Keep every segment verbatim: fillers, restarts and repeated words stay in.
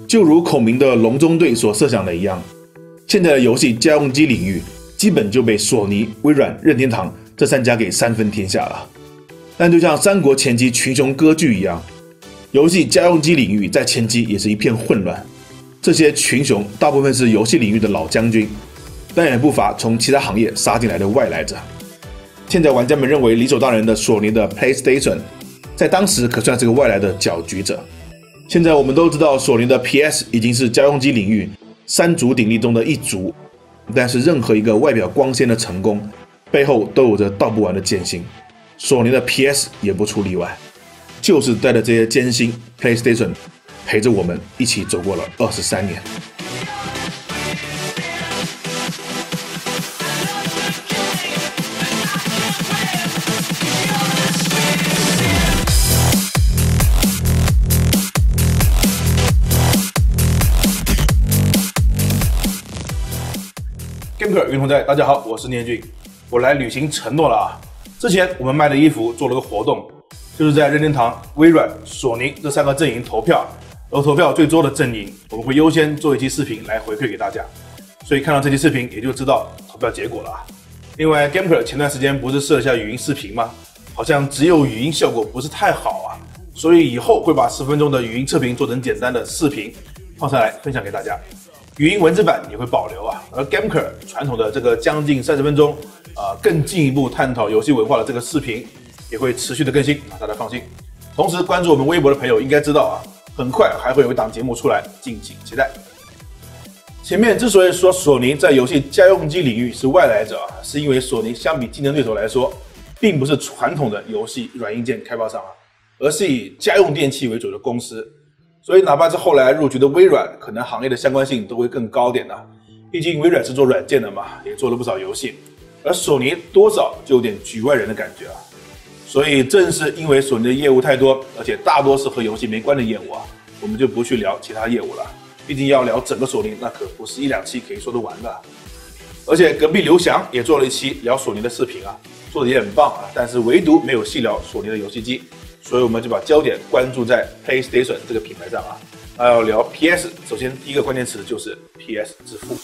就如孔明的隆中对所设想的一样，现在的游戏家用机领域基本就被索尼、微软、任天堂这三家给三分天下了。但就像三国前期群雄割据一样，游戏家用机领域在前期也是一片混乱。这些群雄大部分是游戏领域的老将军，但也不乏从其他行业杀进来的外来者。现在玩家们认为理所当然的索尼的 PlayStation， 在当时可算是个外来的搅局者。现在我们都知道索尼的 P S 已经是家用机领域三足鼎立中的一足，但是任何一个外表光鲜的成功，背后都有着道不完的艰辛。索尼的 P S 也不出例外，就是带着这些艰辛 ，PlayStation 陪着我们一起走过了二十三年。Gamer 运动在，大家好，我是念俊，我来履行承诺了啊！之前我们卖的衣服做了个活动，就是在任天堂、微软、索尼这三个阵营投票，而投票最多的阵营，我们会优先做一期视频来回馈给大家。所以看到这期视频也就知道投票结果了啊。另外 ，Gamer 前段时间不是试了一下语音视频吗？好像只有语音效果不是太好啊，所以以后会把十分钟的语音测评做成简单的视频放上来分享给大家。语音文字版也会保留啊，而 Gamer 传统的这个将近三十分钟，呃，更进一步探讨游戏文化的这个视频也会持续的更新啊，大家放心。同时关注我们微博的朋友应该知道啊，很快还会有一档节目出来，敬请期待。前面之所以说索尼在游戏家用机领域是外来者啊，是因为索尼相比竞争对手来说，并不是传统的游戏软硬件开发商啊，而是以家用电器为主的公司。所以哪怕是后来入局的微软，可能行业的相关性都会更高点的。毕竟微软是做软件的嘛，也做了不少游戏，而索尼多少就有点局外人的感觉啊。所以正是因为索尼的业务太多，而且大多是和游戏没关的业务啊，我们就不去聊其他业务了。毕竟要聊整个索尼，那可不是一两期可以说得完的。而且隔壁刘翔也做了一期聊索尼的视频啊，做的也很棒啊，但是唯独没有细聊索尼的游戏机。所以我们就把焦点关注在 PlayStation 这个品牌上啊。那要聊 P S， 首先第一个关键词就是 P S 之父。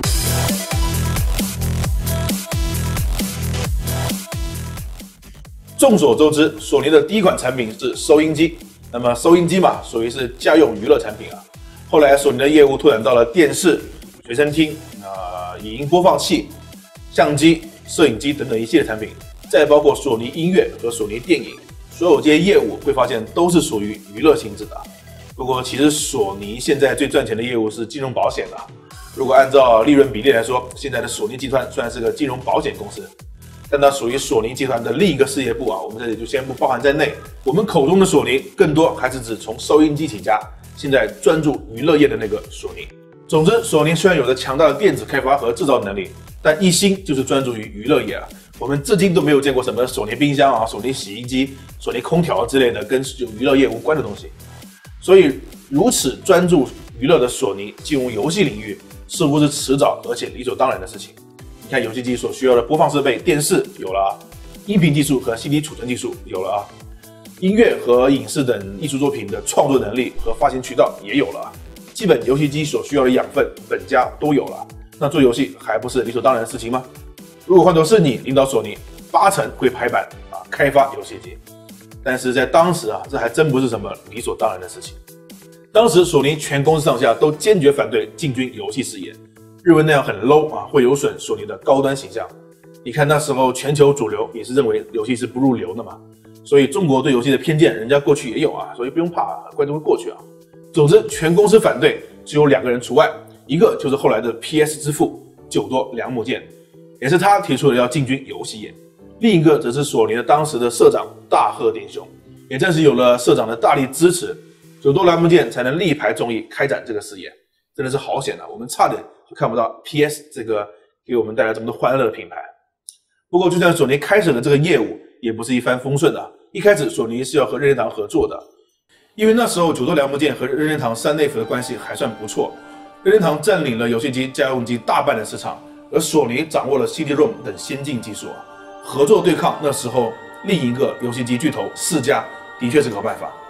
众所周知，索尼的第一款产品是收音机。那么收音机嘛，属于是家用娱乐产品啊。后来索尼的业务拓展到了电视、随身听、呃影音播放器、相机、摄影机等等一系列产品，再包括索尼音乐和索尼电影。所有这些业务会发现都是属于娱乐性质的。不过其实索尼现在最赚钱的业务是金融保险的。如果按照利润比例来说，现在的索尼集团虽然是个金融保险公司，但它属于索尼集团的另一个事业部啊，我们这里就先不包含在内。我们口中的索尼更多还是指从收音机起家，现在专注娱乐业的那个索尼。总之，索尼虽然有着强大的电子开发和制造能力，但一心就是专注于娱乐业啊。我们至今都没有见过什么索尼冰箱啊、索尼洗衣机、索尼空调之类的跟娱乐业无关的东西。所以，如此专注娱乐的索尼进入游戏领域，似乎是迟早而且理所当然的事情。你看，游戏机所需要的播放设备、电视有了啊，音频技术和 C D 储存技术有了啊，音乐和影视等艺术作品的创作能力和发行渠道也有了啊，基本游戏机所需要的养分本家都有了。那做游戏还不是理所当然的事情吗？如果换作是你领导索尼，八成会拍板啊开发游戏机。但是在当时啊，这还真不是什么理所当然的事情。当时索尼全公司上下都坚决反对进军游戏事业，认为那样很 low 啊，会有损索尼的高端形象。你看那时候全球主流也是认为游戏是不入流的嘛，所以中国对游戏的偏见，人家过去也有啊，所以不用怕，很快就会过去啊。总之，全公司反对，只有两个人除外，一个就是后来的 P S 之父久多良木健。也是他提出了要进军游戏业，另一个则是索尼的当时的社长大贺鼎雄。也正是有了社长的大力支持，久多良木健才能力排众议开展这个事业。真的是好险啊，我们差点就看不到 P S 这个给我们带来这么多欢乐的品牌。不过就算索尼开始了这个业务，也不是一帆风顺的。一开始索尼是要和任天堂合作的，因为那时候久多良木健和任天堂三内府的关系还算不错，任天堂占领了游戏机、家用机大半的市场。而索尼掌握了 C D ROM 等先进技术啊，合作对抗那时候另一个游戏机巨头世嘉，的确是个好办法。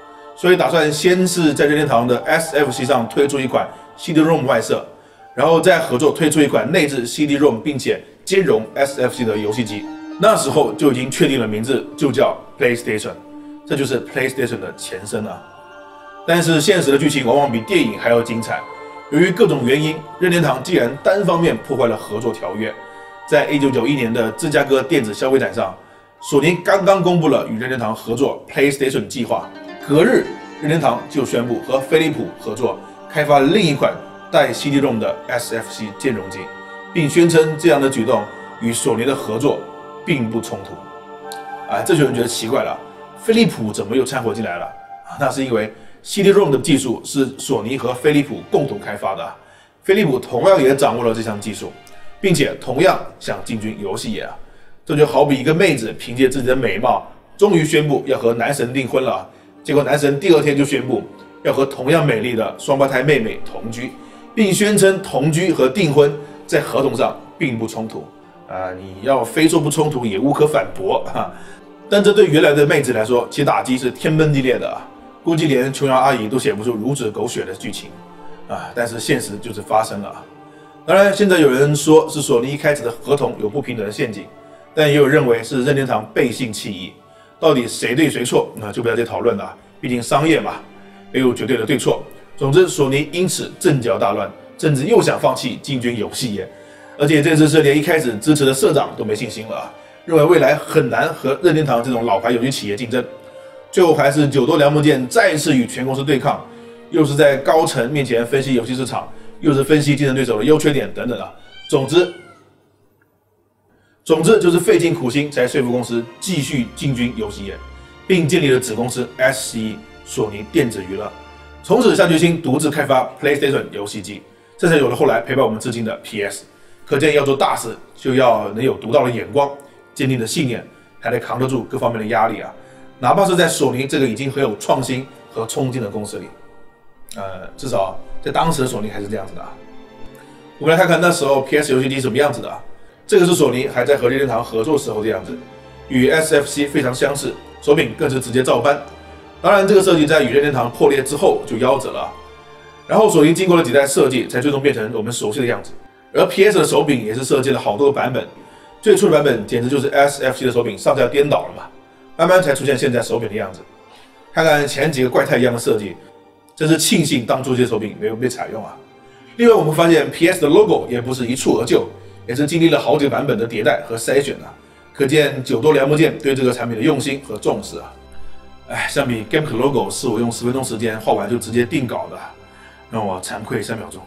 所以打算先是在任天堂的 S F C 上推出一款 C D ROM 外设，然后再合作推出一款内置 C D ROM 并且兼容 S F C 的游戏机。那时候就已经确定了名字，就叫 PlayStation， 这就是 PlayStation 的前身啊。但是现实的剧情往往比电影还要精彩。由于各种原因，任天堂竟然单方面破坏了合作条约。在一九九一年的芝加哥电子消费展上，索尼刚刚公布了与任天堂合作 PlayStation 计划，隔日任天堂就宣布和飞利浦合作开发另一款带 C D ROM 的 S F C 兼容机，并宣称这样的举动与索尼的合作并不冲突。啊，这就有人觉得奇怪了，飞利浦怎么又掺和进来了？那是因为 C D ROM 的技术是索尼和飞利浦共同开发的，飞利浦同样也掌握了这项技术，并且同样想进军游戏业啊。这就好比一个妹子凭借自己的美貌，终于宣布要和男神订婚了，结果男神第二天就宣布要和同样美丽的双胞胎妹妹同居，并宣称同居和订婚在合同上并不冲突。啊，你要非说不冲突也无可反驳啊。但这对原来的妹子来说，其打击是天崩地裂的啊，估计连琼瑶阿姨都写不出如此狗血的剧情啊。但是现实就是发生了啊。当然，现在有人说是索尼一开始的合同有不平等的陷阱，但也有认为是任天堂背信弃义。到底谁对谁错，那就不要再讨论了，毕竟商业嘛，没有绝对的对错。总之，索尼因此阵脚大乱，甚至又想放弃进军游戏业，而且这次是连一开始支持的社长都没信心了啊，认为未来很难和任天堂这种老牌游戏企业竞争。最后还是九多良木剑再次与全公司对抗，又是在高层面前分析游戏市场，又是分析竞争对手的优缺点等等啊。总之，总之就是费尽苦心才说服公司继续进军游戏业，并建立了子公司 S C E 索尼电子娱乐，从此下决心独自开发 PlayStation 游戏机，这才有了后来陪伴我们至今的 P S。可见要做大事，就要能有独到的眼光、坚定的信念，还得扛得住各方面的压力啊！哪怕是在索尼这个已经很有创新和冲劲的公司里，呃，至少在当时的索尼还是这样子的啊。我们来看看那时候 P S 游戏机什么样子的啊。这个是索尼还在和任天堂合作时候的样子，与 S F C 非常相似，手柄更是直接照搬。当然，这个设计在与任天堂破裂之后就夭折了。然后索尼经过了几代设计，才最终变成我们熟悉的样子。而 P S 的手柄也是设计了好多个版本，最初的版本简直就是 S F C 的手柄上下颠倒了嘛，慢慢才出现现在手柄的样子。看看前几个怪胎一样的设计，真是庆幸当初这些手柄没有被采用啊。另外，我们发现 P S 的 logo 也不是一蹴而就，也是经历了好几个版本的迭代和筛选啊，可见久多良木剑对这个产品的用心和重视啊。哎，相比 Gamecube logo 是我用十分钟时间画完就直接定稿的，让我惭愧三秒钟。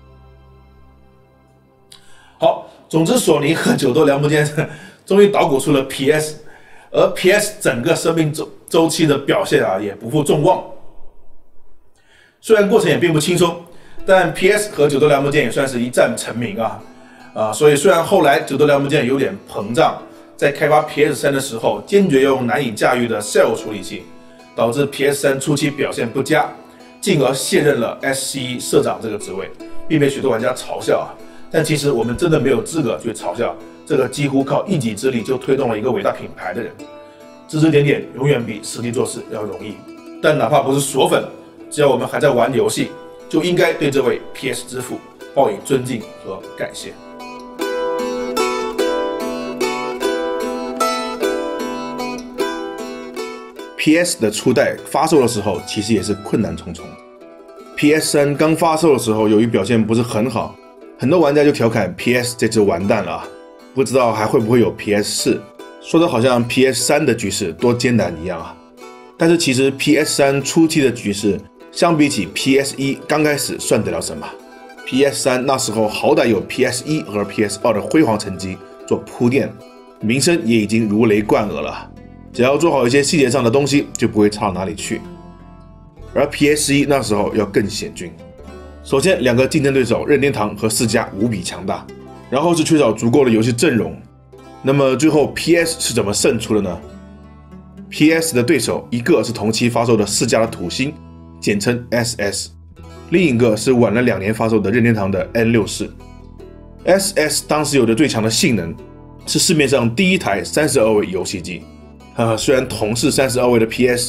好，总之索尼和久多良木剑终于捣鼓出了 P S， 而 P S 整个生命周周期的表现啊也不负众望。虽然过程也并不轻松，但 P S 和久多良木剑也算是一战成名啊。啊，所以虽然后来久多良木剑有点膨胀，在开发 P S 三 的时候，坚决用难以驾驭的 C E L 处理器，导致 P S 三 初期表现不佳，进而卸任了 S C E 社长这个职位，并被许多玩家嘲笑啊。但其实我们真的没有资格去嘲笑这个几乎靠一己之力就推动了一个伟大品牌的人。指指点点永远比实际做事要容易。但哪怕不是锁粉，只要我们还在玩游戏，就应该对这位 P S 之父报以尊敬和感谢。P S 的初代发售的时候，其实也是困难重重。P S 三 刚发售的时候，由于表现不是很好，很多玩家就调侃 P S 这次完蛋了啊，不知道还会不会有 P S 四，说的好像 P S 三 的局势多艰难一样啊。但是其实 P S 三 初期的局势，相比起 P S 一 刚开始算得了什么 ？P S 三 那时候好歹有 P S 一 和 P S 二 的辉煌成绩做铺垫，名声也已经如雷贯耳了。只要做好一些细节上的东西，就不会差到哪里去。而 P S 一 那时候要更险峻。首先，两个竞争对手任天堂和世嘉无比强大，然后是缺少足够的游戏阵容。那么最后 P S 是怎么胜出的呢 ？P S 的对手一个是同期发售的世嘉的土星，简称 S S， 另一个是晚了两年发售的任天堂的 N 六十四。S S 当时有着最强的性能，是市面上第一台三十二位游戏机。呃，虽然同是三十二位的 P S，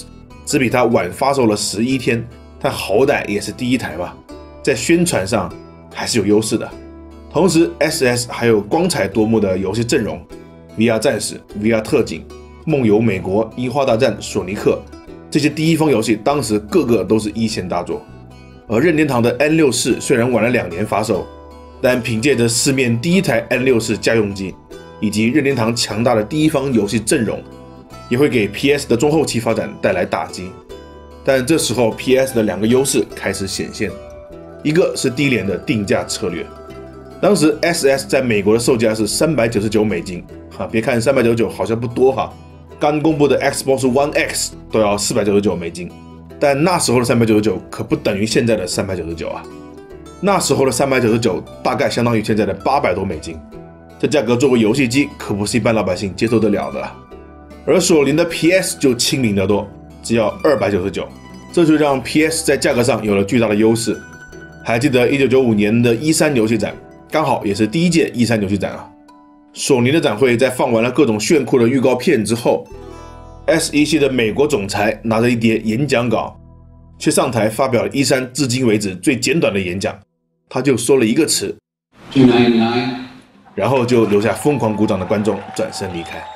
只比它晚发售了十一天，但好歹也是第一台吧，在宣传上还是有优势的。同时 S S 还有光彩夺目的游戏阵容 ，V R 战士、V R 特警、梦游美国、樱花大战、索尼克，这些第一方游戏当时个个都是一线大作。而任天堂的 N 六四 虽然晚了两年发售，但凭借着市面第一台 N 六四 家用机，以及任天堂强大的第一方游戏阵容，也会给 P S 的中后期发展带来打击。但这时候 P S 的两个优势开始显现，一个是低廉的定价策略。当时 S S 在美国的售价是三百九十九美金，哈，别看三百九十九好像不多哈，刚公布的 Xbox One X 都要四百九十九美金，但那时候的三百九十九可不等于现在的三百九十九啊。那时候的三百九十九大概相当于现在的八百多美金，这价格作为游戏机可不是一般老百姓接受得了的。而索尼的 P S 就亲民得多，只要二百九十九，这就让 P S 在价格上有了巨大的优势。还记得一九九五年的 E 三 游戏展，刚好也是第一届 E 三 游戏展啊。索尼的展会在放完了各种炫酷的预告片之后， S E C 的美国总裁拿着一叠演讲稿去上台发表了 E 三 至今为止最简短的演讲，他就说了一个词二九九九，然后就留下疯狂鼓掌的观众转身离开。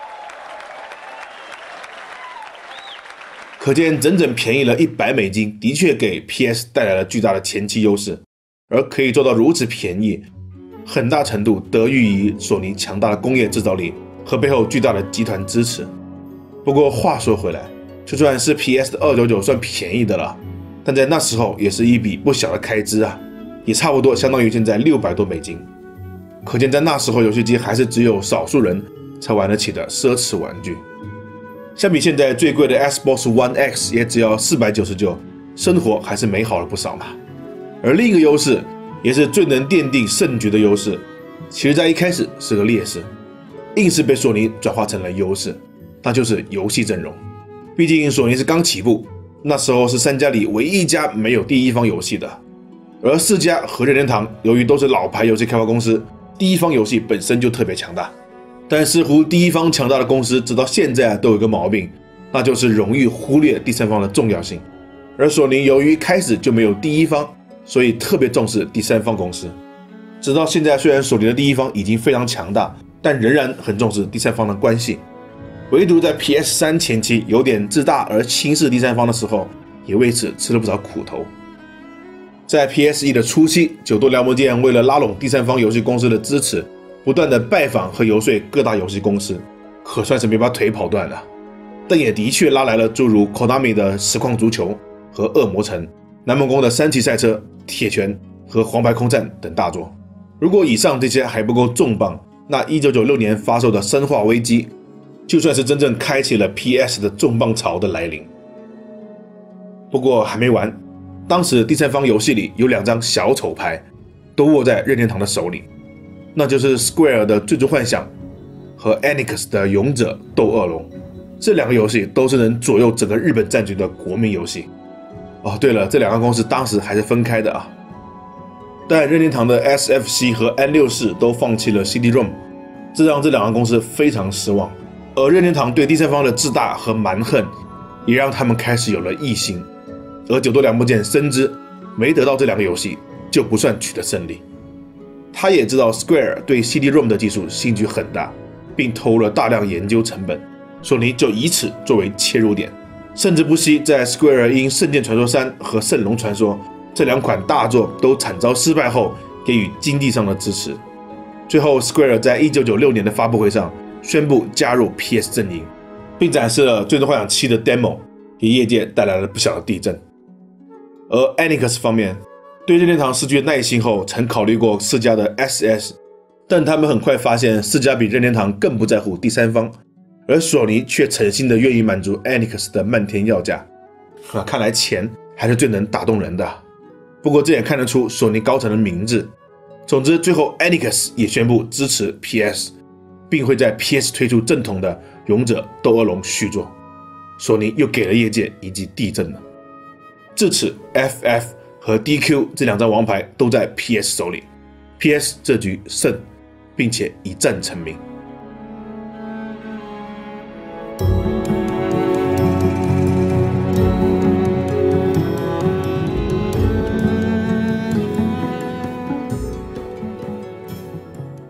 可见整整便宜了一百美金，的确给 P S 带来了巨大的前期优势，而可以做到如此便宜，很大程度得益于索尼强大的工业制造力和背后巨大的集团支持。不过话说回来，就算是 P S 的二百九十九算便宜的了，但在那时候也是一笔不小的开支啊，也差不多相当于现在六百多美金。可见在那时候游戏机还是只有少数人才玩得起的奢侈玩具。相比现在最贵的 Xbox One X 也只要四百九十九，生活还是美好了不少嘛。而另一个优势，也是最能奠定胜局的优势，其实在一开始是个劣势，硬是被索尼转化成了优势，那就是游戏阵容。毕竟索尼是刚起步，那时候是三家里唯一一家没有第一方游戏的，而四家和任天堂由于都是老牌游戏开发公司，第一方游戏本身就特别强大。但似乎第一方强大的公司直到现在都有一个毛病，那就是容易忽略第三方的重要性。而索尼由于开始就没有第一方，所以特别重视第三方公司。直到现在，虽然索尼的第一方已经非常强大，但仍然很重视第三方的关系。唯独在 P S 三 前期有点自大而轻视第三方的时候，也为此吃了不少苦头。在 P S 一 的初期，九多良模健为了拉拢第三方游戏公司的支持，不断的拜访和游说各大游戏公司，可算是没把腿跑断了。但也的确拉来了诸如 Konami 的实况足球和恶魔城、南梦宫的三骑赛车、铁拳和黄牌空战等大作。如果以上这些还不够重磅，那一九九六年发售的生化危机就算是真正开启了 P S 的重磅潮的来临。不过还没完，当时第三方游戏里有两张小丑牌都握在任天堂的手里，那就是 Square 的最终幻想和 Enix 的勇者斗恶龙。这两个游戏都是能左右整个日本战局的国民游戏。哦，对了，这两个公司当时还是分开的啊。但任天堂的 S F C 和 N 六四 都放弃了 C D ROM， 这让这两个公司非常失望。而任天堂对第三方的自大和蛮横，也让他们开始有了异心。而九多良模健深知，没得到这两个游戏就不算取得胜利。他也知道 Square 对 C D ROM 的技术兴趣很大，并投入了大量研究成本，索尼就以此作为切入点，甚至不惜在 Square 因《圣剑传说三》和《圣龙传说》这两款大作都惨遭失败后给予经济上的支持。最后 Square 在一九九六年的发布会上宣布加入 P S 阵营，并展示了《最终幻想七》的 demo， 给业界带来了不小的地震。而 Enix 方面对任天堂失去耐心后，曾考虑过世嘉的 S S， 但他们很快发现世嘉比任天堂更不在乎第三方，而索尼却诚心的愿意满足 Enix 的漫天要价。啊，看来钱还是最能打动人的。不过这也看得出索尼高层的明智。总之，最后 Enix 也宣布支持 P S， 并会在 P S 推出正统的《勇者斗恶龙》续作。索尼又给了业界一记地震了。至此 F F 和 D Q 这两张王牌都在 P S 手里， P S 这局胜，并且一战成名。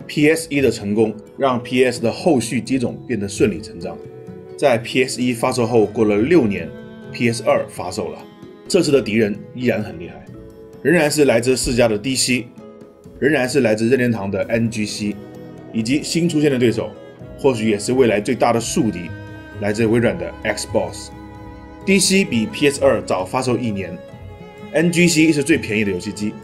P S 一 的成功让 P S 的后续机种变得顺理成章。在 P S 一 发售后过了六年 ，P S 二 发售了。这次的敌人依然很厉害，仍然是来自世嘉的 D C， 仍然是来自任天堂的 N G C， 以及新出现的对手，或许也是未来最大的宿敌，来自微软的 Xbox。D C 比 P S 二 早发售一年 ，N G C 是最便宜的游戏机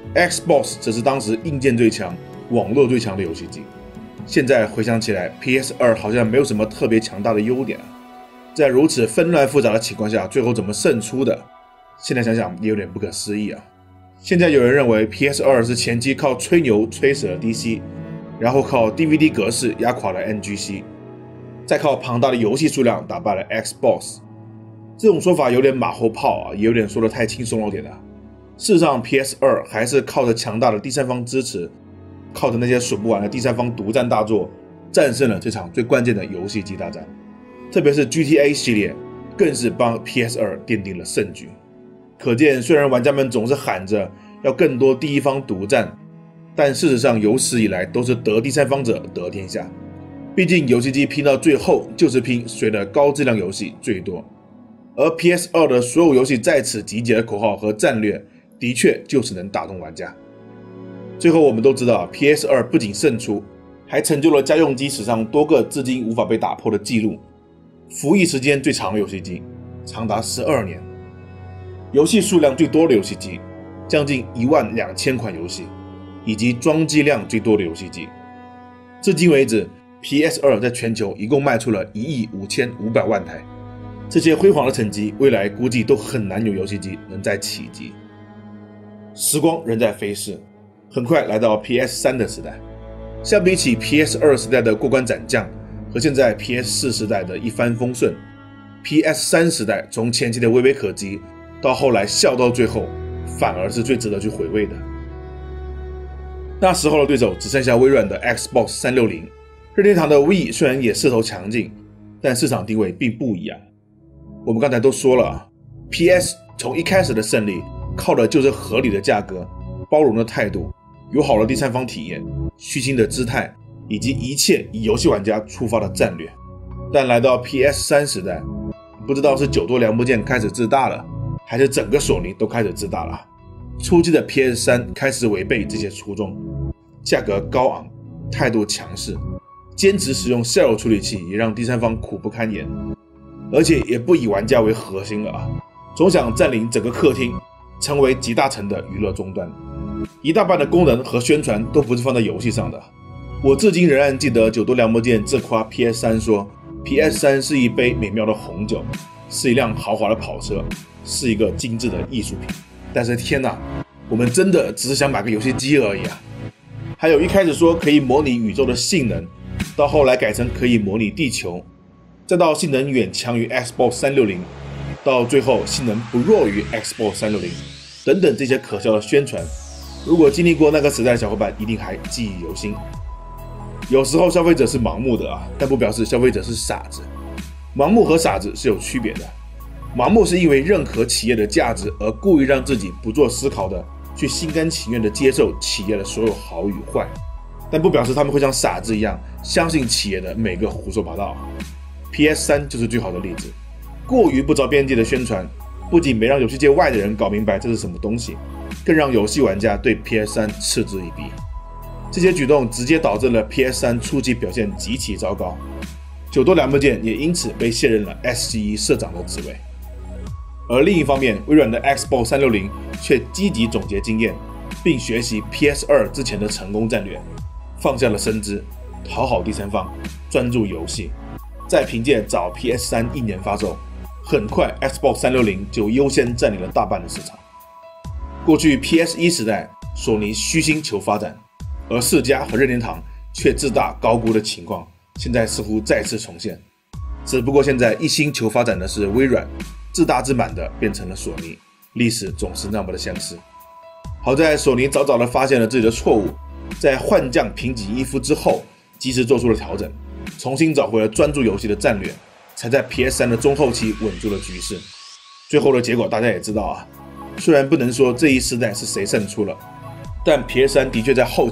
，Xbox 则是当时硬件最强、网络最强的游戏机。现在回想起来 ，P S 二 好像没有什么特别强大的优点啊。在如此纷乱复杂的情况下，最后怎么胜出的？现在想想也有点不可思议啊。现在有人认为 P S 二 是前期靠吹牛吹死了 D C， 然后靠 D V D 格式压垮了 N G C， 再靠庞大的游戏数量打败了 Xbox。这种说法有点马后炮啊，也有点说得太轻松了点啊。事实上 P S 二 还是靠着强大的第三方支持，靠着那些数不完的第三方独占大作，战胜了这场最关键的游戏机大战。特别是 G T A 系列更是帮 P S 二 奠定了胜局。可见虽然玩家们总是喊着要更多第一方独占，但事实上有史以来都是得第三方者得天下。毕竟游戏机拼到最后就是拼谁的高质量游戏最多，而 P S 二 的所有游戏在此集结的口号和战略的确就是能打动玩家。最后我们都知道 P S 二 不仅胜出，还成就了家用机史上多个至今无法被打破的纪录，服役时间最长的游戏机长达十二年，游戏数量最多的游戏机将近一万两千款游戏，以及装机量最多的游戏机。至今为止 P S 二 在全球一共卖出了一亿五千五百万台，这些辉煌的成绩未来估计都很难有游戏机能再企及。时光仍在飞逝，很快来到 P S 三 的时代。相比起 P S 二 时代的过关斩将和现在 P S 四 时代的一帆风顺， P S 三 时代从前期的微微可及到后来笑到最后，反而是最值得去回味的。那时候的对手只剩下微软的 Xbox 三六零，任天堂的 Wii 虽然也势头强劲，但市场定位并不一样。我们刚才都说了 ，P S 从一开始的胜利靠的就是合理的价格、包容的态度、友好的第三方体验、虚心的姿态，以及一切以游戏玩家出发的战略。但来到 P S 三 时代，不知道是久多良木剑开始自大了，还是整个索尼都开始自大了。初期的 P S 三 开始违背这些初衷，价格高昂，态度强势，坚持使用 Cell 处理器也让第三方苦不堪言，而且也不以玩家为核心了啊，总想占领整个客厅，成为集大成的娱乐终端。一大半的功能和宣传都不是放在游戏上的。我至今仍然记得久多良木剑自夸 P S 三 说 P S 三 是一杯美妙的红酒，是一辆豪华的跑车，是一个精致的艺术品。但是天哪，我们真的只是想买个游戏机而已啊！还有一开始说可以模拟宇宙的性能，到后来改成可以模拟地球，再到性能远强于 Xbox 三六零，到最后性能不弱于 Xbox 三六零，等等这些可笑的宣传，如果经历过那个时代的小伙伴一定还记忆犹新。有时候消费者是盲目的啊，但不表示消费者是傻子。盲目和傻子是有区别的。盲目是因为认可企业的价值而故意让自己不做思考的去心甘情愿的接受企业的所有好与坏，但不表示他们会像傻子一样相信企业的每个胡说八道。P S 三 就是最好的例子，过于不着边际的宣传不仅没让游戏界外的人搞明白这是什么东西，更让游戏玩家对 P S 三 嗤之以鼻。这些举动直接导致了 P S 三 初期表现极其糟糕，久多良木剑也因此被卸任了 S C E 社长的职位。而另一方面，微软的 Xbox 三六零却积极总结经验，并学习 P S 二 之前的成功战略，放下了身姿，讨好第三方，专注游戏。再凭借早 P S 三 一年发售，很快 Xbox 三六零就优先占领了大半的市场。过去 P S 一 时代，索尼虚心求发展，而世嘉和任天堂却自大高估的情况，现在似乎再次重现。只不过现在一心求发展的是微软，自大自满的变成了索尼，历史总是那么的相似。好在索尼早早的发现了自己的错误，在换将平井一夫之后，及时做出了调整，重新找回了专注游戏的战略，才在 P S 三 的中后期稳住了局势。最后的结果大家也知道啊，虽然不能说这一时代是谁胜出了，但 P S 三 的确在后期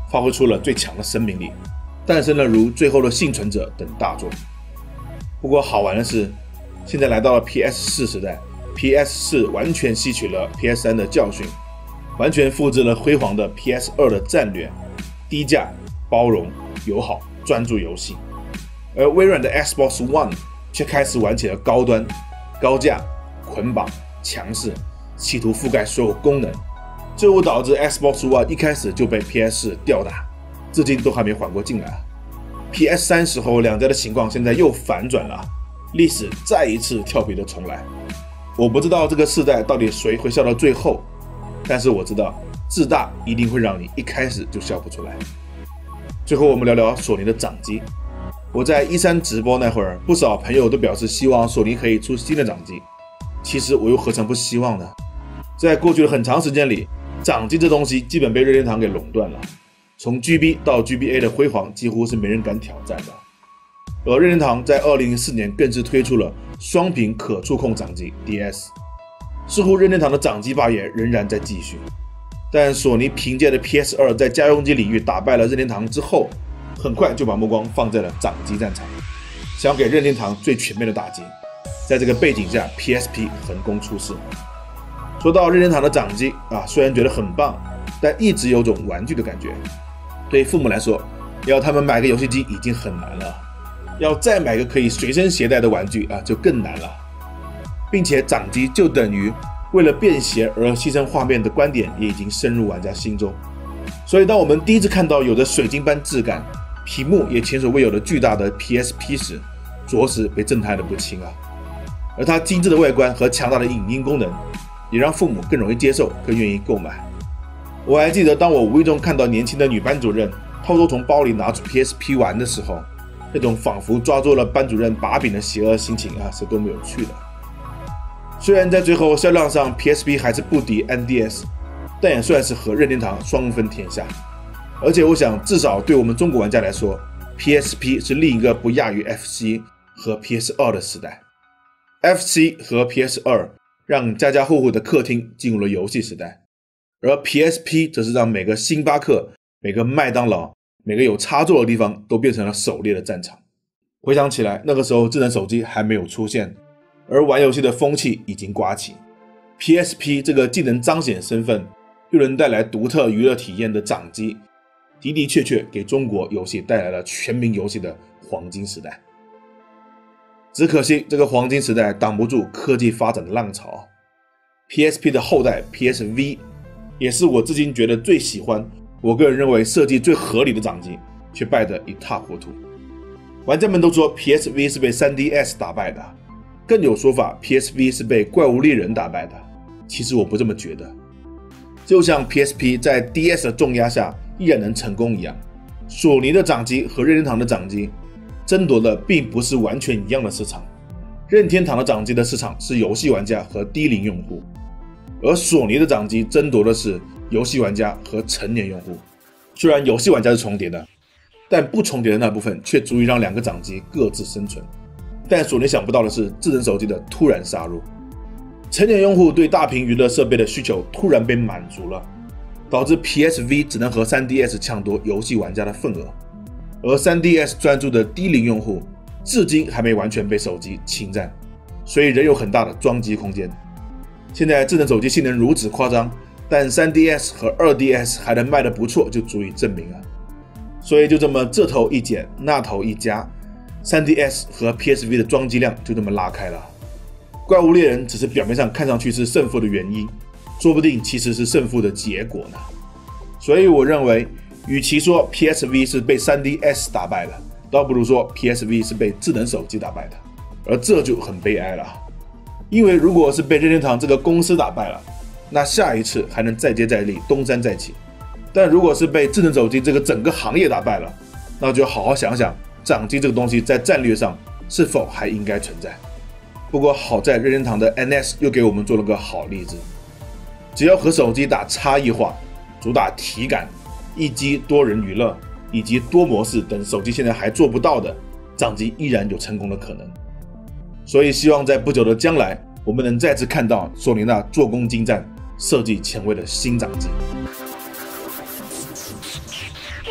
发挥出了最强的生命力，诞生了如《最后的幸存者》等大作。不过好玩的是，现在来到了 P S 四 时代 ，P S 四 完全吸取了 P S 三 的教训，完全复制了辉煌的 P S 二 的战略，低价、包容、友好、专注游戏。而微软的 Xbox One 却开始玩起了高端、高价、捆绑、强势，企图覆盖所有功能，最后导致 Xbox One 一开始就被 P S 四 吊打，至今都还没缓过劲来。P S 三 时候两家的情况现在又反转了，历史再一次跳皮的重来。我不知道这个世代到底谁会笑到最后，但是我知道自大一定会让你一开始就笑不出来。最后我们聊聊索尼的掌机。我在 E 三 直播那会儿，不少朋友都表示希望索尼可以出新的掌机，其实我又何尝不希望呢？在过去的很长时间里，掌机这东西基本被任天堂给垄断了，从 G B 到 G B A 的辉煌几乎是没人敢挑战的。而任天堂在二零零四年更是推出了双屏可触控掌机 D S， 似乎任天堂的掌机霸业仍然在继续。但索尼凭借着 P S 二 在家用机领域打败了任天堂之后，很快就把目光放在了掌机战场，想给任天堂最全面的打击。在这个背景下 ，P S P 横空出世。说到任天堂的掌机啊，虽然觉得很棒，但一直有种玩具的感觉。对父母来说，要他们买个游戏机已经很难了，要再买个可以随身携带的玩具啊，就更难了。并且掌机就等于为了便携而牺牲画面的观点也已经深入玩家心中。所以当我们第一次看到有着水晶般质感、屏幕也前所未有的巨大的 P S P 时，着实被震撼得不轻啊。而它精致的外观和强大的影音功能，也让父母更容易接受，更愿意购买。我还记得，当我无意中看到年轻的女班主任偷偷从包里拿出 P S P 玩的时候，那种仿佛抓住了班主任把柄的邪恶心情啊，是多么有趣的。虽然在最后销量上 P S P 还是不敌 N D S， 但也算是和任天堂双分天下。而且我想，至少对我们中国玩家来说， P S P 是另一个不亚于 F C 和 P S 二 的时代。F C 和 P S 二 让家家户户的客厅进入了游戏时代，而 P S P 则是让每个星巴克、每个麦当劳、每个有插座的地方都变成了狩猎的战场。回想起来，那个时候智能手机还没有出现，而玩游戏的风气已经刮起。P S P 这个既能彰显身份，又能带来独特娱乐体验的掌机，的的确确给中国游戏带来了全民游戏的黄金时代。只可惜这个黄金时代挡不住科技发展的浪潮。P S P 的后代 P S V 也是我至今觉得最喜欢，我个人认为设计最合理的掌机，却败得一塌糊涂。玩家们都说 P S V 是被 三 D S 打败的，更有说法 P S V 是被怪物猎人打败的。其实我不这么觉得，就像 P S P 在 D S 的重压下依然能成功一样，索尼的掌机和任天堂的掌机争夺的并不是完全一样的市场。任天堂的掌机的市场是游戏玩家和低龄用户，而索尼的掌机争夺的是游戏玩家和成年用户。虽然游戏玩家是重叠的，但不重叠的那部分却足以让两个掌机各自生存。但索尼想不到的是智能手机的突然杀入，成年用户对大屏娱乐设备的需求突然被满足了，导致 P S V 只能和 三 D S 抢夺游戏玩家的份额，而 三 D S 专注的低龄用户至今还没完全被手机侵占，所以仍有很大的装机空间。现在智能手机性能如此夸张，但 三 D S 和 二 D S 还能卖得不错，就足以证明了。所以就这么这头一减那头一加， 三 D S 和 P S V 的装机量就这么拉开了。怪物猎人只是表面上看上去是胜负的原因，说不定其实是胜负的结果呢。所以我认为，与其说 P S V 是被 三 D S 打败了，倒不如说 P S V 是被智能手机打败的，而这就很悲哀了。因为如果是被任天堂这个公司打败了，那下一次还能再接再厉，东山再起。但如果是被智能手机这个整个行业打败了，那就好好想想，掌机这个东西在战略上是否还应该存在。不过好在任天堂的 N S 又给我们做了个好例子，只要和手机打差异化，主打体感、一机多人娱乐以及多模式等手机现在还做不到的，掌机依然有成功的可能。所以希望在不久的将来，我们能再次看到索尼那做工精湛、设计前卫的新掌机。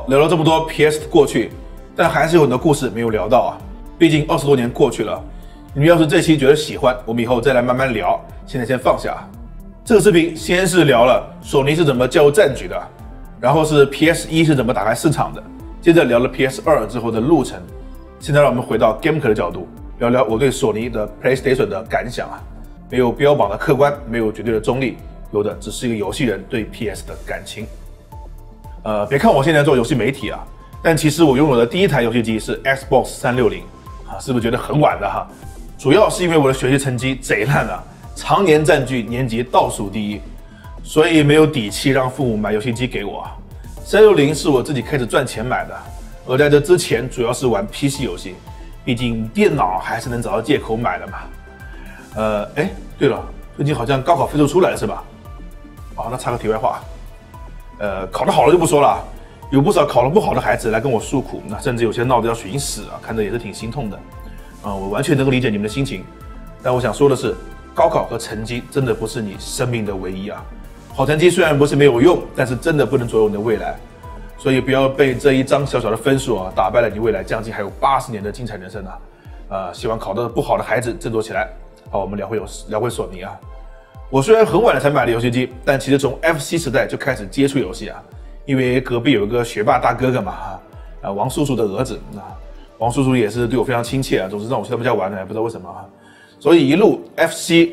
好，聊了这么多 P S 的过去，但还是有很多故事没有聊到啊。毕竟二十多年过去了，你们要是这期觉得喜欢，我们以后再来慢慢聊。现在先放下。这个视频先是聊了索尼是怎么加入战局的，然后是 P S 一 是怎么打开市场的，接着聊了 P S 二 之后的路程。现在让我们回到 Gameker 的角度，聊聊我对索尼的 PlayStation 的感想啊。没有标榜的客观，没有绝对的中立，有的只是一个游戏人对 P S 的感情。呃，别看我现在做游戏媒体啊，但其实我拥有的第一台游戏机是 Xbox 三六零啊，是不是觉得很晚的哈？主要是因为我的学习成绩贼烂啊，常年占据年级倒数第一，所以没有底气让父母买游戏机给我啊。三六零是我自己开始赚钱买的，而在这之前主要是玩 P C 游戏，毕竟电脑还是能找到借口买的嘛。呃，哎，对了，最近好像高考分数出来了是吧？哦，那插个题外话，呃，考得好了就不说了，有不少考得不好的孩子来跟我诉苦，那甚至有些闹得要寻死啊，看着也是挺心痛的。啊、呃，我完全能够理解你们的心情，但我想说的是，高考和成绩真的不是你生命的唯一啊。好成绩虽然不是没有用，但是真的不能左右你的未来，所以不要被这一张小小的分数啊打败了你未来将近还有八十年的精彩人生啊！呃，希望考得不好的孩子振作起来。好，我们聊回有聊回索尼啊。我虽然很晚了才买的游戏机，但其实从 F C 时代就开始接触游戏啊。因为隔壁有一个学霸大哥哥嘛，啊，王叔叔的儿子，啊，王叔叔也是对我非常亲切啊，总是让我去他们家玩的，也不知道为什么啊。所以一路 F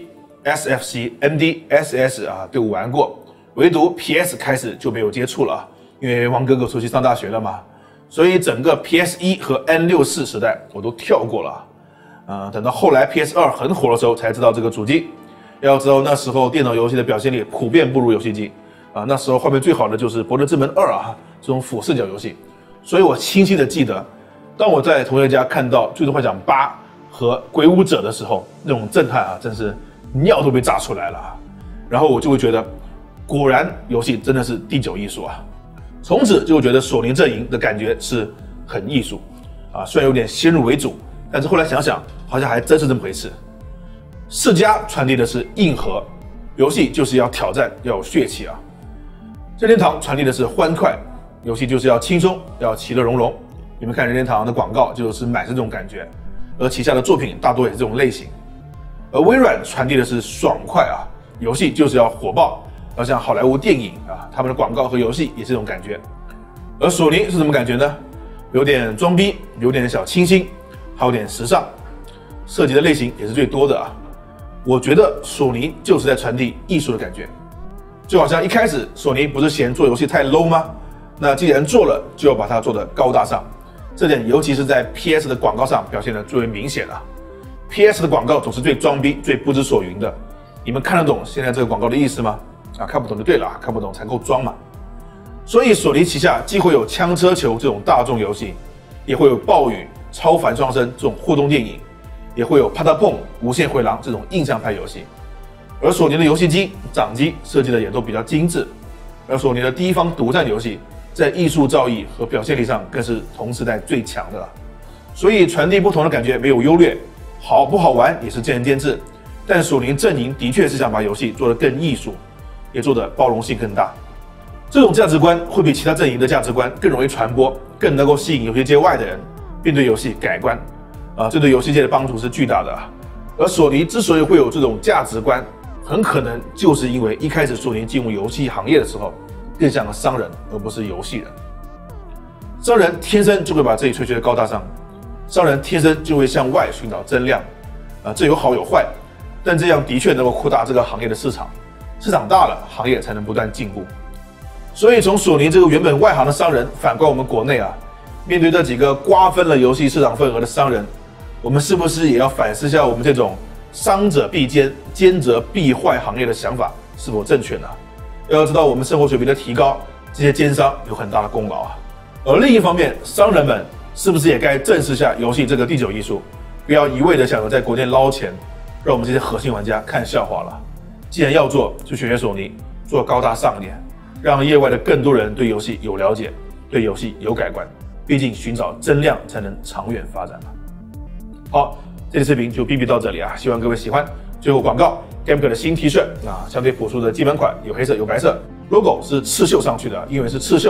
C、S F C、M D、S S 啊，对我玩过，唯独 P S 开始就没有接触了，因为王哥哥出去上大学了嘛，所以整个 P S 一 和 N 六十四 时代我都跳过了。呃，等到后来 P S 二 很火的时候，才知道这个主机。要知道那时候电脑游戏的表现力普遍不如游戏机啊，那时候画面最好的就是《博德之门二》啊，这种俯视角游戏。所以我清晰的记得，当我在同学家看到《最终幻想八》和《鬼武者》的时候，那种震撼啊，真是尿都被炸出来了。然后我就会觉得，果然游戏真的是第九艺术啊！从此就觉得索尼阵营的感觉是很艺术啊，虽然有点先入为主。但是后来想想，好像还真是这么回事。世嘉传递的是硬核，游戏就是要挑战，要有血气啊。任天堂传递的是欢快，游戏就是要轻松，要其乐融融。你们看任天堂的广告就是买这种感觉，而旗下的作品大多也是这种类型。而微软传递的是爽快啊，游戏就是要火爆，要像好莱坞电影啊，他们的广告和游戏也是这种感觉。而索尼是什么感觉呢？有点装逼，有点小清新。还有点时尚，涉及的类型也是最多的啊。我觉得索尼就是在传递艺术的感觉，就好像一开始索尼不是嫌做游戏太 low 吗？那既然做了，就要把它做得高大上。这点尤其是在 P S 的广告上表现得最为明显了。P S 的广告总是最装逼、最不知所云的。你们看得懂现在这个广告的意思吗？啊，看不懂就对了，看不懂才够装嘛。所以索尼旗下既会有枪车球这种大众游戏，也会有暴雨、超凡双生这种互动电影，也会有啪嗒碰、无限回廊这种印象派游戏。而索尼的游戏机、掌机设计的也都比较精致，而索尼的第一方独占游戏在艺术造诣和表现力上更是同时代最强的了。所以传递不同的感觉没有优劣，好不好玩也是见仁见智。但索尼阵营的确是想把游戏做得更艺术，也做得包容性更大。这种价值观会比其他阵营的价值观更容易传播，更能够吸引游戏界外的人，并对游戏改观，啊，这对游戏界的帮助是巨大的啊。而索尼之所以会有这种价值观，很可能就是因为一开始索尼进入游戏行业的时候，更像个商人而不是游戏人。商人天生就会把自己吹吹的高大上，商人天生就会向外寻找增量，啊，这有好有坏，但这样的确能够扩大这个行业的市场，市场大了，行业才能不断进步。所以从索尼这个原本外行的商人，反观我们国内啊。面对这几个瓜分了游戏市场份额的商人，我们是不是也要反思一下我们这种商者必奸、奸者必坏行业的想法是否正确呢？要知道，我们生活水平的提高，这些奸商有很大的功劳啊。而另一方面，商人们是不是也该正视一下游戏这个第九艺术，不要一味的想着在国内捞钱，让我们这些核心玩家看笑话了。既然要做，就学学索尼，做高大上一点，让业外的更多人对游戏有了解，对游戏有改观。毕竟寻找增量才能长远发展嘛。好，这期视频就 B B 到这里啊，希望各位喜欢。最后广告 ，Gameker 的新 T 恤啊，相对朴素的基本款，有黑色有白色 ，logo 是刺绣上去的，因为是刺绣，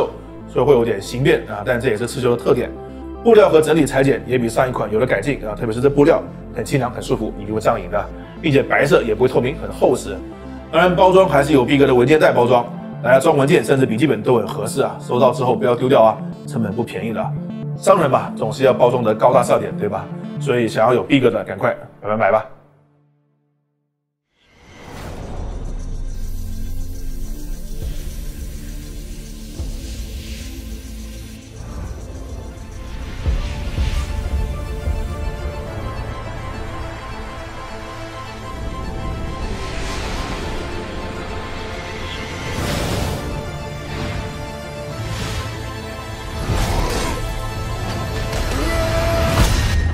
所以会有点形变啊，但这也是刺绣的特点。布料和整体裁剪也比上一款有了改进啊，特别是这布料很清凉、很舒服，你不会上瘾的，并且白色也不会透明，很厚实。当然，包装还是有逼格的文件袋包装，大家装文件甚至笔记本都很合适啊，收到之后不要丢掉啊，成本不便宜的。商人嘛，总是要包装的高大上点，对吧？所以想要有逼格的，赶快买买买吧。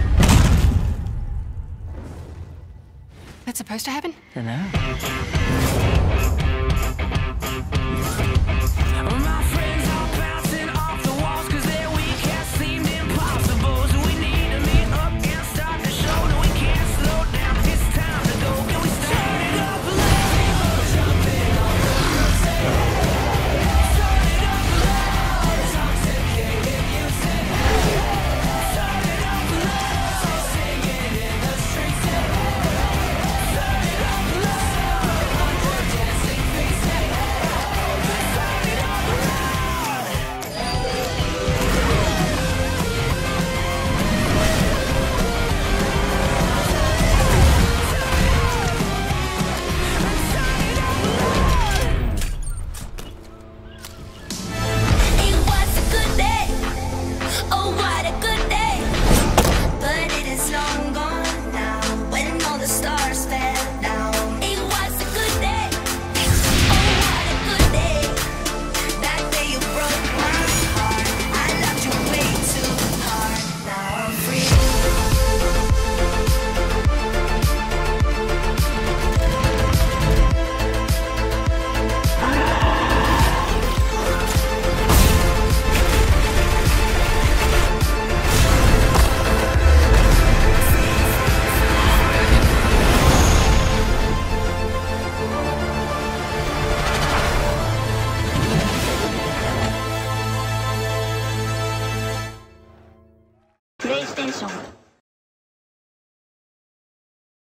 That's supposed to happen? I don't know.